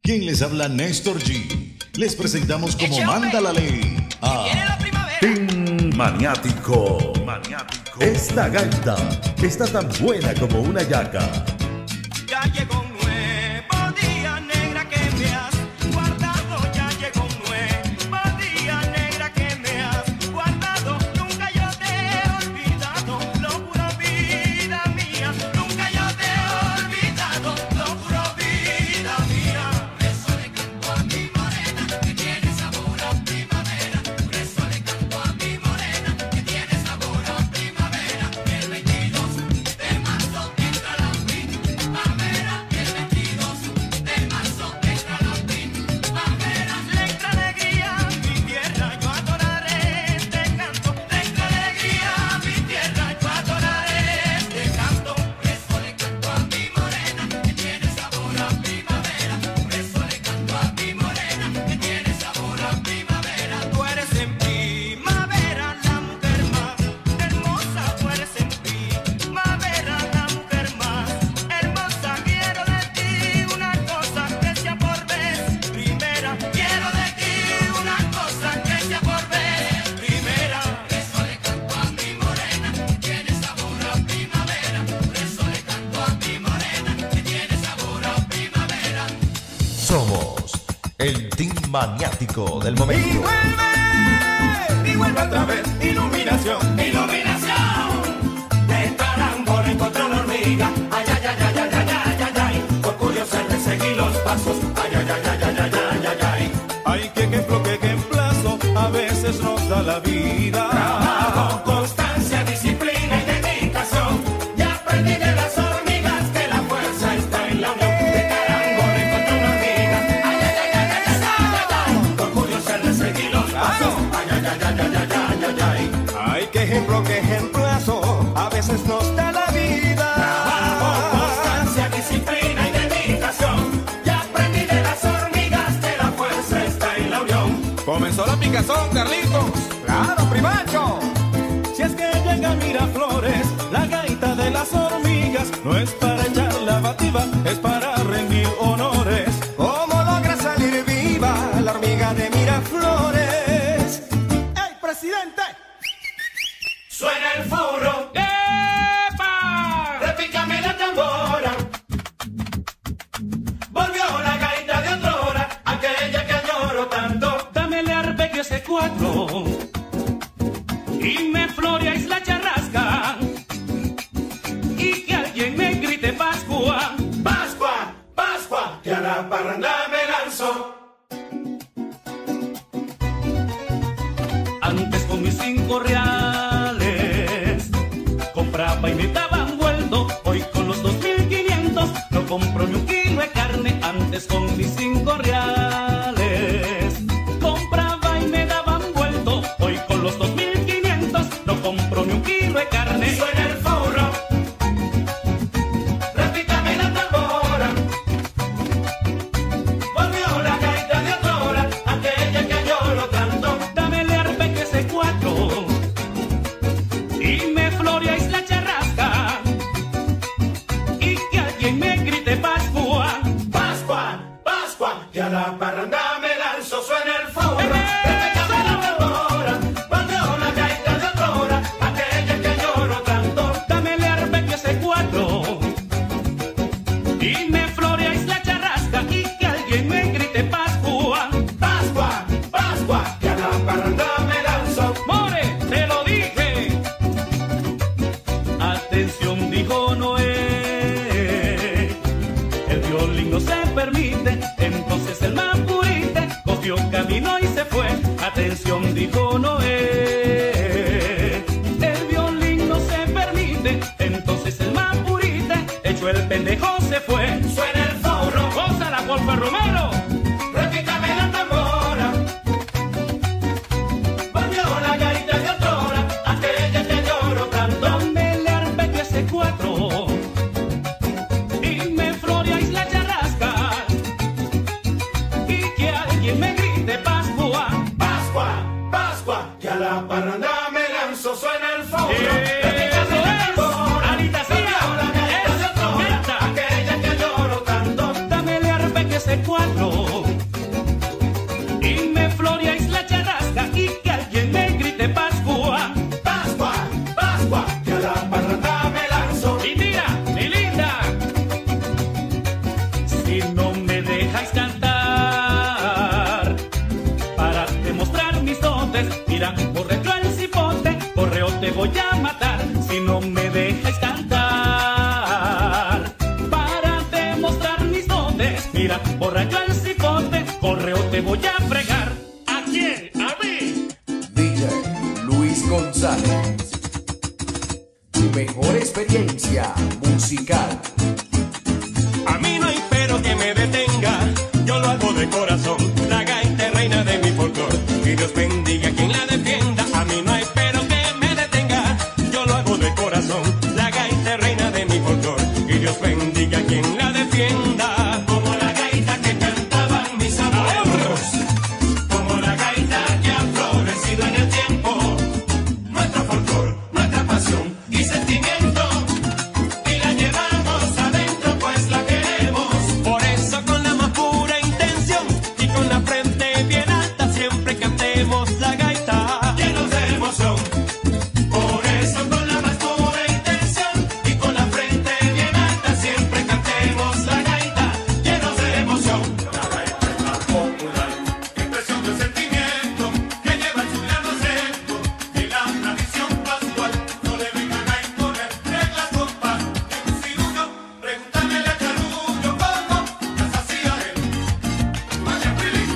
Quien les habla, Néstor G. Les presentamos como manda la ley a Team Maniático. Esta gaita está tan buena como una yaca. Ya llegó un nuevo día, negra, que me has guardado. Ya llegó un nuevo día, negra, que me has guardado. Nunca yo te he olvidado, lo juro, vida mía. Nunca yo te he olvidado, lo juro, vida mía. Por eso le canto a mi morena, que tiene sabor a primavera. Por eso le canto a mi morena, que tiene sabor a primavera. El 22 de marzo entra la primavera. El 22 de marzo entra la primavera. Le entra alegría a mi tierra, yo adoraré este canto. Le entra alegría a mi tierra, yo adoraré este canto. Por eso le canto a mi morena, que tiene sabor a primavera. Por eso le canto a mi morena, que tiene sabor a primavera. Tú eres en primavera la mujer más hermosa. Tú eres en primavera la mujer más hermosa. Quiero de ti una cosa que sea por vez primera. Quiero de ti una cosa que sea por vez primera. Por eso le canto a mi morena, que tiene sabor a primavera. Por eso le canto a mi morena, que tiene sabor a primavera. Somos el Team Maniático del momento. Y vuelve otra vez, iluminación, iluminación. De carambola encontré una hormiga. Ay, ay, ay, ay, ay, ay, ay, ay, ay. Por curiosa le seguí los pasos. Ay, ay, ay, ay, ay, ay, ay, ay, ay. Ay, qué ejemplo, qué ejemplazo, a veces nos da la vida. Trabajo, constancia, disciplina y dedicación. Ya aprendí de las hormigas que la fuerza está en la unión. De carambola encontré una hormiga. Ay, ay, ay, ay, ay, ay, ay, ay. Por curiosa le seguí los pasos. Ay, ay, ay, ay, ay, ay, ay, ay, ay. Ay, qué ejemplo, qué ejemplazo, a veces nos da la vida. Trabajo, constancia, disciplina y dedicación. Ya aprendí de las hormigas que la fuerza está en la unión. Comenzó la picazón, Carlitos. Claro, primacho. Si es que llega Miraflores, la gaita de las hormigas no es para echar la bativa, es para rendir honores. ¿Cómo logra salir viva la hormiga de Miraflores? ¡Ey, presidente! Suena el furro. ¡Epa! Repícame la tambora. Volvió la gaita de otrora, aquella que añoro tanto. Dámele arpegio ese cuatro y me floreáis la charrasca y que alguien me grite Pascua. Pascua, Pascua, que a la parranda me lanzo. Antes con mis 5 reales compraba y me daban vuelto. Hoy con los 2.500 no compro ni un kilo de carne. Antes con mis 5 reales compraba y me daban vuelto. Hoy con los 2.500 no compro ni un kilo de carne. Suena el furro. Repítame la tambora. Volvió la gaita de otrora, aquella que añoro tanto. Dámele arpegio ese cuatro y me floreáis la charrasca y que alguien me grite Pascua. Pascua, Pascua, que a la parranda me lanzo. Suena el furro. Repítame la tambora. Volvió la gaita de otrora, aquella que añoro tanto. Dámele arpegio ese cuatro y me floreáis la charrasca y que alguien me grite Pascua. Pascua, Pascua, que a la parranda me lanzo. More, te lo dije. Atención, dijo Noé. El violín no se permite. Entonces el mapurite cogió camino y se fue. Atención, dijo Noé. El violín no se permite. Entonces el mapurite echó el pendejo, se fue. Suena el furro. Gózala, porfa, Romero. Repítame la tambora. Volvió la gaita de otrora, aquella que lloro tanto. Dámele arpegio ese cuatro y me floreáis la charrasca y que alguien me grite Pascua. Pascua, Pascua, que a la ese cuadro y me floreáis la charrasca y que alguien me grite Pascua, Pascua, Pascua, que a la parranda me lanzo. Y mira, mi linda, si no me dejáis cantar para demostrar mis dotes, mira, correcto al cipote, correo te voy a matar. Si no me dejáis cantar para demostrar mis dotes, mira, borracho al cipote, correo te voy a fregar. ¿A quién? ¿A mí? DJ Luis González. Tu mejor experiencia musical. A mí no hay pero que me detenga, yo lo hago de corazón. La gaita es reina de mi folclor y Dios bendiga a quien la defienda. A mí no hay pero que me detenga, yo lo hago de corazón. La gaita es reina de mi folclor y Dios bendiga a quien la defienda. Como la gaita que cantaban mis abuelos, como la gaita que ha florecido en el tiempo. Nuestro folclor, nuestra pasión y sentimiento, y la llevamos adentro pues la queremos. Por eso con la más pura intención y con la frente bien alta siempre cantemos la gaita llenos de emoción. Por eso con la más pura intención y con la frente bien alta siempre cantemos la gaita llenos de emoción. La gaita es la popular expresión del sentimiento que lleva en su gran acento y la tradición pascual. No le vengan a imponer reglas con paz. En un cirujano, pregúntame a Carullo cómo las hacía él. Vaya Willy.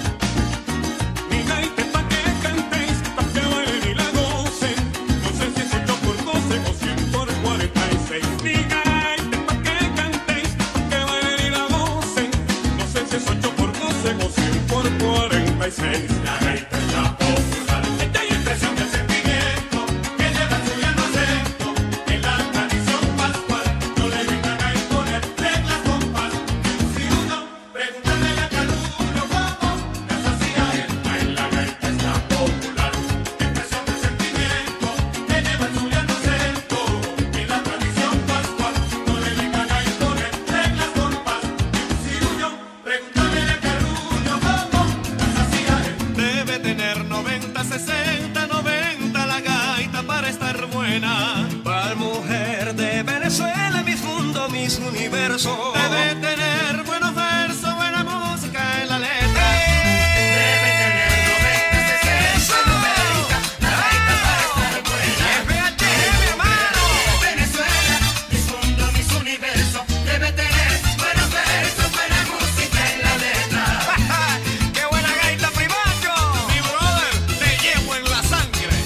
Mi gaita es pa' que cantéis, pa' que bailen y la gocen. No sé si es 8 por 12 o 100 por 46. Mi gaita es pa' que cantéis, pa' que bailen y la gocen. No sé si es 8 por 12 o 100 por 46. La gaita es la popular, esta es expresión del sentimiento que lleva su gran acento en la tradición pascual. No le vengan a imponer reglas con paz. En un cirujano, pregúntale a Carullo cómo las hacía él. Ay, la gaita es la popular expresión del sentimiento que lleva su gran acento en la tradición pascual. No le vengan a imponer reglas con paz. En un cirujano, pregúntale a Carullo cómo las hacía él. Debe tener 90, 60, 90 la gaita para estar buena. Para mujer de Venezuela, mis mundos, mis universos. Debe tener buenos versos, buena música en la letra. Debe tener 90, 60, 90 la gaita para estar buena. FHM, hermano. Venezuela, mis mundos, mis universos. Debe tener buenos versos, buena música en la letra. ¡Qué buena gaita, Primacho! Mi brother, te llevo en la sangre.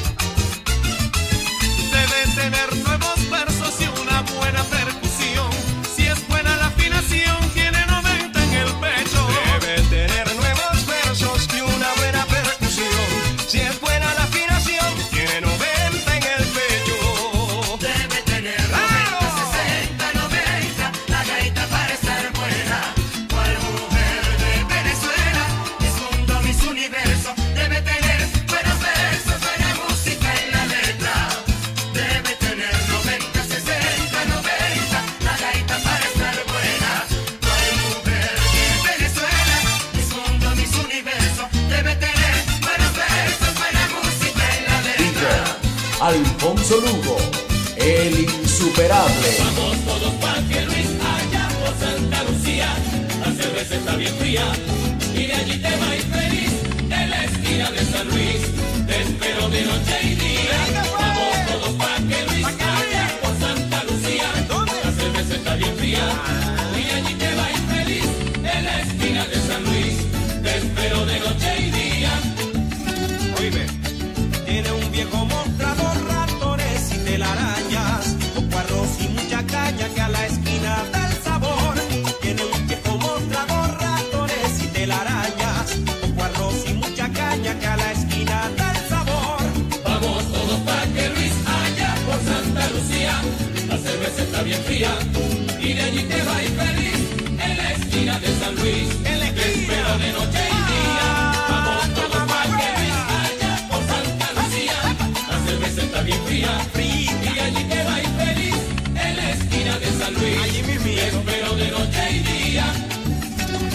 Debe tener nuevos versos y una buena percusión. Si es buena la afinación, tiene 90 en el pecho. Debe tener nuevos versos y una buena percusión. Si es buena la afinación, tiene 90 en el pecho. Debe tener 90, 60, 90 la gaita para estar buena. Cual mujer de Venezuela, mis mundos, mis universos. Debe tener buenos versos, buena música en la letra. Debe tener 90, 60, 90 la gaita para estar buena. Cual mujer de Venezuela, mis mundos, mis universos. Debe tener buenos versos, buena música en la DJ letra. Alfonso Lugo, el insuperable. Vamos todos pa' que Luis allá por Santa Lucía. La cerveza está bien fría y de allí te vais feliz. En la esquina de San Luis te espero de noche y día. Vamos todos pa' que Luis allá por Santa Lucía. La cerveza está bien fría y de allí te vais feliz. En la esquina de San Luis te espero de noche y día. Oíme, tiene un viejo mostrador, ratones y telarañas, poco arroz y mucha caña que a la esquina da el sabor. Tiene un viejo mostrador, ratones y telarañas, poco arroz y mucha caña que a la esquina da el sabor. Vamos todos pa' que Luis allá por Santa Lucía. La cerveza está bien fría y de allí te vais feliz. En la esquina de San Luis te espero de noche y día. Vamos todos pa' que Luis allá por Santa Lucía. La cerveza está bien fría y de allí te vais feliz. En la esquina de San Luis te espero de noche y día.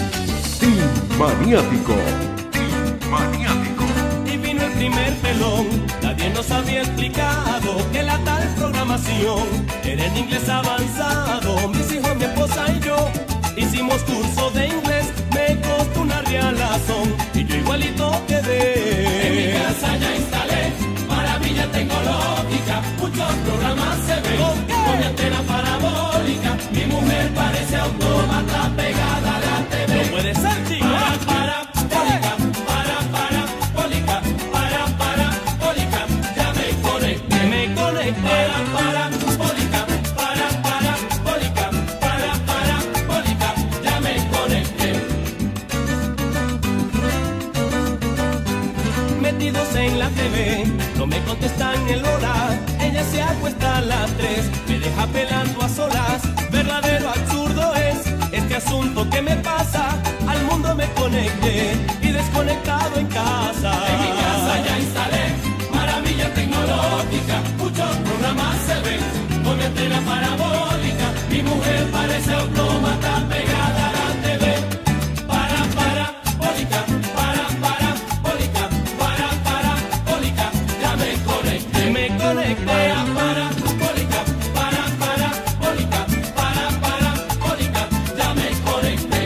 Maniático. Y vino el primer pelón, nadie nos había explicado que la tal programación era en inglés avanzado. Mis hijos, mi esposa y yo hicimos curso de inglés, me costó una realazón y yo igualito quedé. En mi casa ya instalé maravilla tecnológica, muchos programas se ven con mi antena parabólica. Mi mujer parece autómata pegada a la TV. No puede ser, chica. Ya me conecté. Me conecté. Ya me conecté. Metidos en la TV, no me contestan el hora. Ella se acuesta a las 3, me deja pelando a solas. Verdadero absurdo es este asunto que me pasa. Al mundo me conecté y desconectado en casa. En mi casa ya instalé maravilla tecnológica, muchos programas se ven con mi antena parabólica. Mi mujer parece autómata pegada a la TV. Parabólica, ya me conecté. Me conecté. Parabólica, ya me conecté.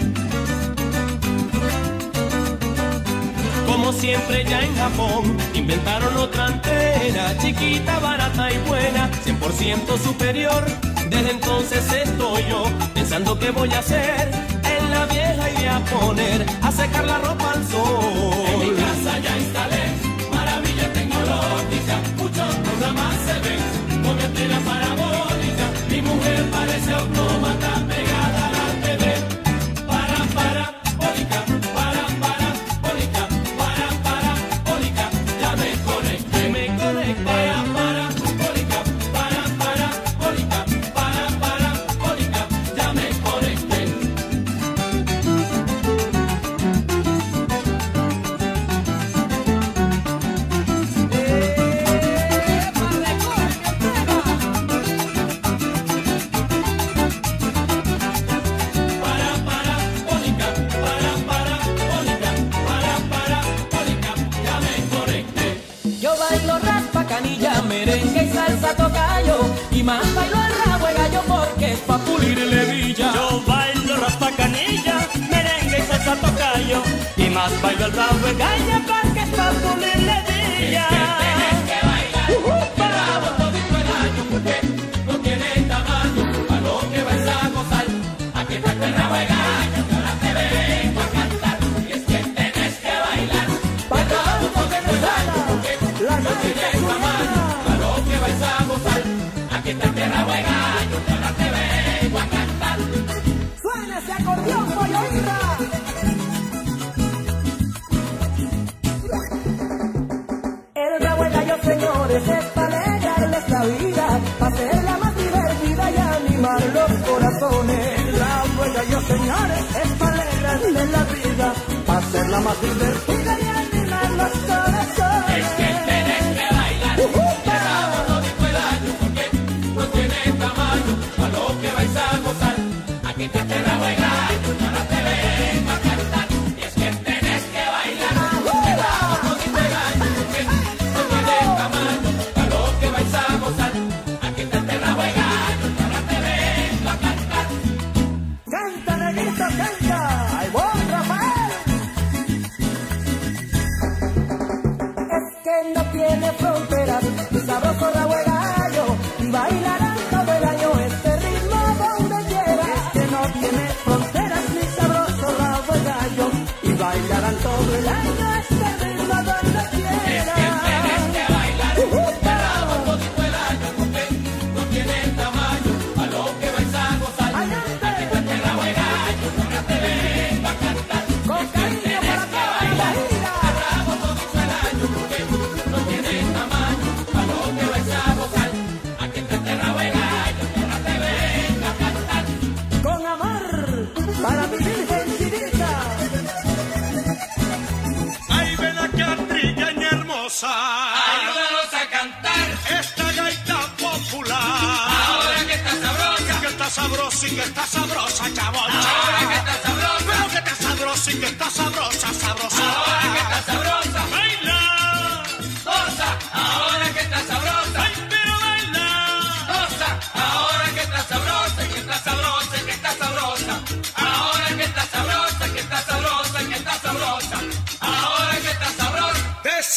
Como siempre ya en Japón inventaron otra antena, chiquita, barata y buena, 100% superior. Desde entonces estoy yo pensando qué voy a hacer. En la vieja iré a poner a secar la ropa al sol. En mi casa ya instalé maravilla tecnológica, muchos programas se ven con mi antena parabólica. Mi mujer parece autómata pegada a la TV. Parabólica, ya me conecté. Me conecté. Parabólica, ya me conecté. Ya me conecté. Yo bailo raspa, canilla, merengue y salsa tocayo, y más bailo el rabo de gallo porque es pa' pulir levilla. Yo bailo raspa canilla, merengue y salsa tocayo, y más bailo el rabo de gallo porque es pa' pulir levilla. Tienes que bailar el rabo todito el año porque no tiene tamaño a lo que vais a gozar. Aquí está el rabo de gallo, que ahora te vengo a cantar. Y es que tienes que bailar el rabo todito el año porque no tiene tamaño a lo que vais a gozar. Aquí está el rabo de gallo, que ahora te vengo a cantar. Suena ese acordeón, voy a oírla. El rabo de gallo, señores, es para alegrarles la vida, para hacerla más divertida y animar los corazones. El rabo de gallo, señores, es para alegrarles la vida, para hacerla más divertida y animar los corazones. Es que tienes que bailar el rabo todito el año porque no tiene tamaño a lo que vais a gozar. Aquí está el rabo de gallo, que ahora te vengo a cantar. Y es que tienes que bailar el rabo todito el año porque no tiene tamaño a lo que vais a gozar. Aquí está el rabo de gallo, que ahora te vengo a cantar. Canta, negrito, canta. ¡Ay, vos, Rafael!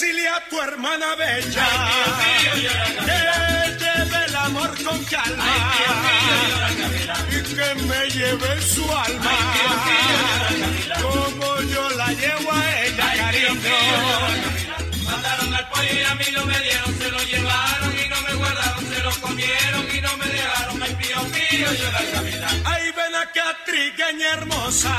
Decile a tu hermana bella que lleve el amor con calma y que me lleve su alma como yo la llevo a ella, cariño. Mataron al pollo y a mí no me dieron, se lo llevaron y no me guardaron, se lo comieron y no me dejaron. Ay, pío, pío, yo la gavilán. Ay, ven acá, trigueña hermosa,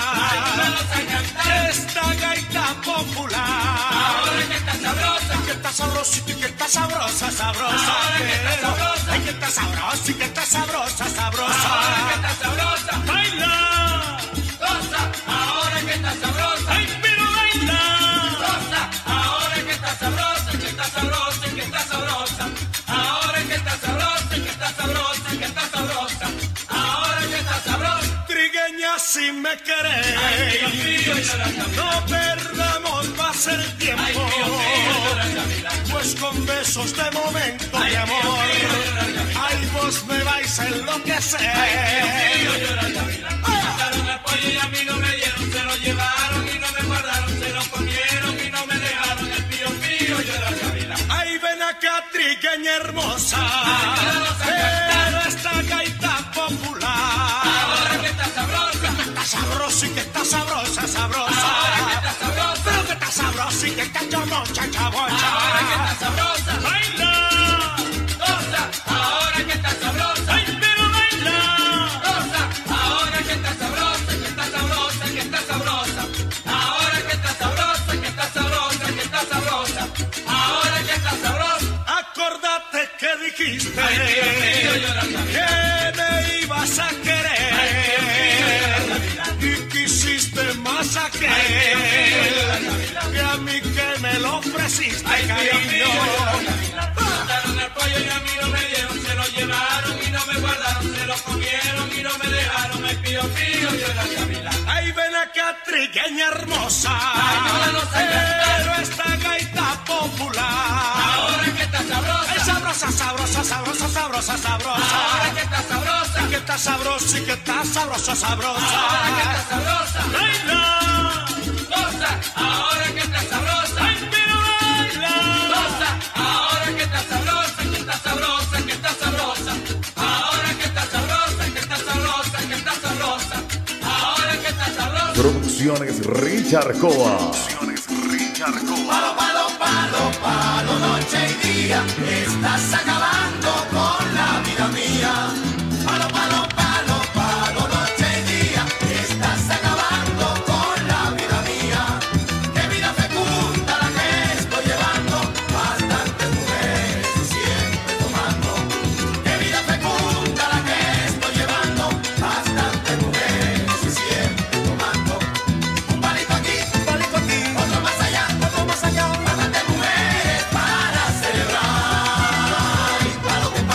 esta gaita popular. Ahora que está sabrosa, que está sabrosita y que está sabrosa, sabrosa. Ahora que está sabrosa, ay, que está sabrosa y que está sabrosa, sabrosa. ahora que está sabrosa, Baila, goza, ahora que está sabrosa, ay, pero baila. goza, ahora que está sabrosa, que está sabrosa, que está sabrosa, ahora que está sabrosa, que está sabrosa, que está sabrosa, ahora que está sabrosa. Trigueña, si me querés, Ay, Dios mío, yo la gavilán. no perdamos más el tiempo. Ay, Dios mío, yo la gavilán. Pues con besos de momento, Ay, mi amor, Dios mío, yo la gavilán. ay, vos me vais a enloquecer. Mataron al pollo y a mí no me dieron, se lo llevaron y no me guardaron, se lo comieron y no me dejaron. El pío, pío, yo la gavilán. Ay, ven acá, trigueña hermosa, pero esta gaita popular. Ahora que está sabrosa, Está sabrosa y que está sabrosa, sabrosa. ahora que está sabrosa, Pero que está sabrosa y que está chamocha, chamocha. ahora que está sabrosa, Baila, goza, ahora que está sabrosa, ay, pero baila. goza, ahora que está sabrosa, que está sabrosa, que está sabrosa, ahora que está sabrosa, que está sabrosa, que está sabrosa, ahora que está sabrosa. Acordate que dijiste Ay, Dios mío, yo la gavilán. que me ibas a querer y quisiste más a que a mí que me lo ofreciste, cariño. Mataron al pollo y a mí no me dieron, se lo llevaron y no me guardaron, se lo comieron y no me dejaron. Ay, pío, pío, yo la gavilán. Ay, ven acá, trigueña hermosa, no lo sé pero esta gaita popular. Ahora que está sabrosa, Ay, sabrosa, sabrosa, sabrosa, sabrosa, sabrosa. ahora que está sabrosa, Que está sabrosa y que está sabrosa, sabrosa. ahora que está sabrosa, Baila, goza, ahora que está sabrosa, ay, pero baila. goza, ahora que está sabrosa, que está sabrosa, que está sabrosa, ahora que está sabrosa, que está sabrosa, que está sabrosa, ahora que está sabrosa. Producciones Richard Coa. Palo, palo, palo, palo, noche y día, estás acabando con la vida mía. Palo, palo, palo, palo, noche y día, estás acabando con la vida mía. Qué vida fecunda la que estoy llevando, bastantes mujeres y siempre tomando. Qué vida fecunda la que estoy llevando, bastantes mujeres y siempre tomando. Un palito aquí, otro más allá, bastantes mujeres para celebrar. Y palo que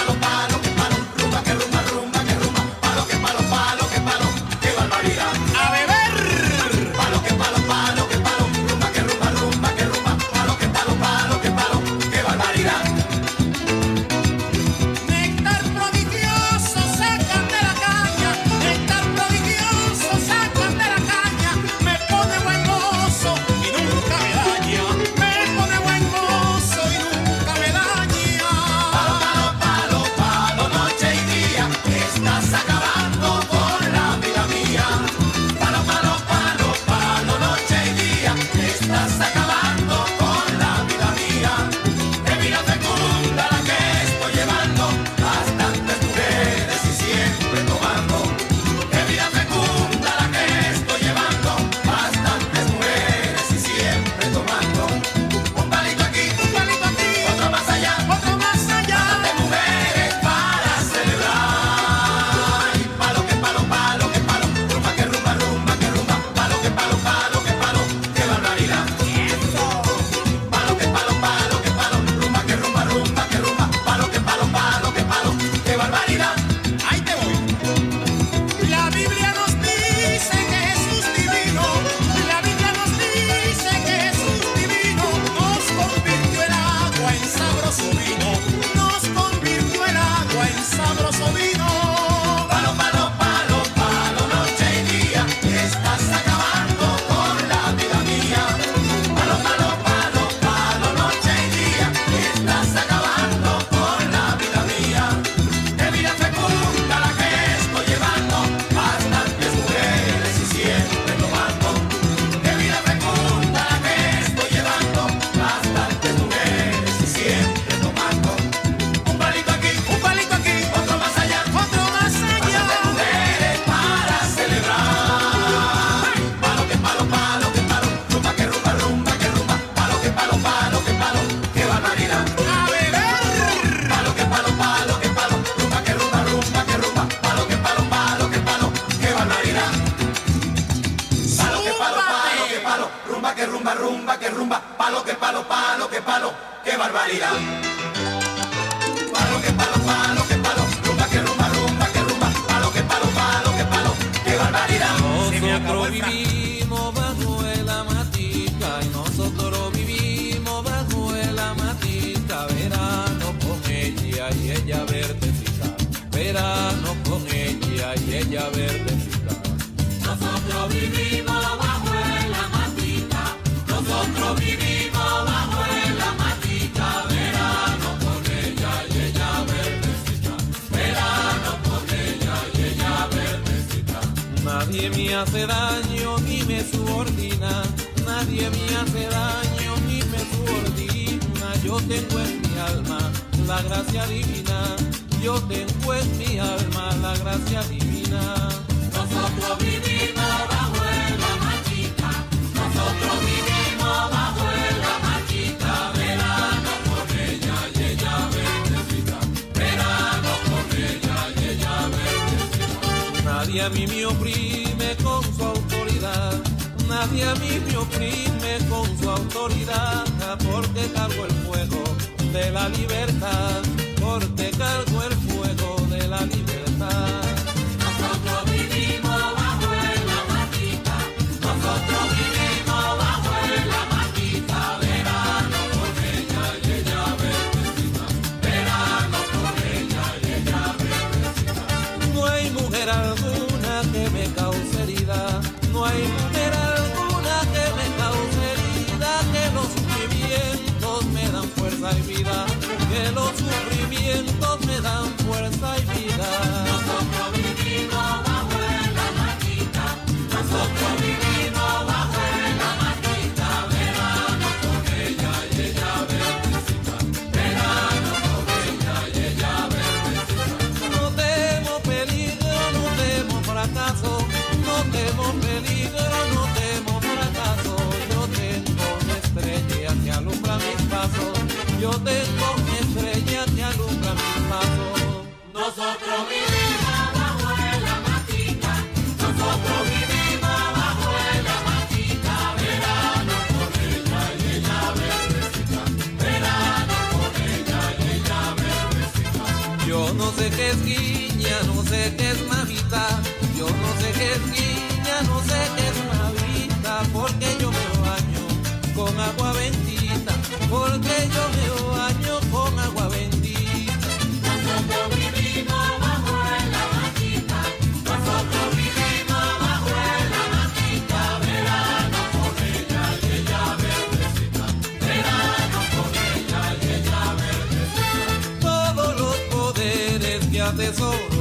que palo, palo, que palo, rumba, que rumba, rumba, que rumba, palo, que palo, palo, que palo, qué barbaridad. Palo, que palo, palo, que palo, rumba, que rumba, rumba, que rumba, palo, que palo, palo, que palo, qué barbaridad. Nosotros vivimos bajo la matica y nosotros vivimos bajo la matica, verano con ella y ella verdecita, verano con ella y ella verdecita. Nosotros vivimos bajo la matica, nosotros vivimos bajo la matica, verano con ella y ella verdecita, verano con ella y ella verdecita. Nadie me hace daño ni me subordina, nadie me hace daño ni me subordina. Yo tengo en mi alma la gracia divina, yo tengo en mi alma la gracia divina. Nosotros vivimos bajo la matica, nosotros vivimos bajo la matica, verano con ella y ella verdecita, verano con ella y ella verdecita. Nadie a mí me oprime con su autoridad, nadie a mí me oprime con su autoridad, porque cargo el fuego de la libertad, porque cargo el fuego de la libertad. Nosotros vivimos bajo la matica, nosotros vivimos bajo la matica, verano con ella y ella verdecita, verano con ella y ella verdecita. No hay mujer alguna que me cause herida, no hay mujer alguna que me cause herida, que los sufrimientos me dan fuerza y vida, que los sufrimientos me dan fuerza y vida. Nosotros vivimos bajo la matica, nosotros vivimos bajo la matica, verano con ella y ella verdecita, verano con ella y ella verdecita. No temo peligro, no temo fracaso, no temo peligro, no temo fracaso. Yo tengo una estrella que alumbra mis pasos, yo tengo una estrella que alumbra mis pasos. Nosotros vivimos bajo la matica, nosotros vivimos bajo la matica, verano con ella y ella verdecita, verano con ella y ella verdecita. Yo no sé qué es guiña, no sé qué es navita, yo no sé qué es guiña, no sé qué es navita, porque yo me baño con agua bendita, porque yo me baño con agua bendita. Nosotros vivimos bajo la matica, nosotros vivimos bajo la matica, verano con ella y ella verdecita, verano con ella y ella verdecita. Todos los poderes que atesoro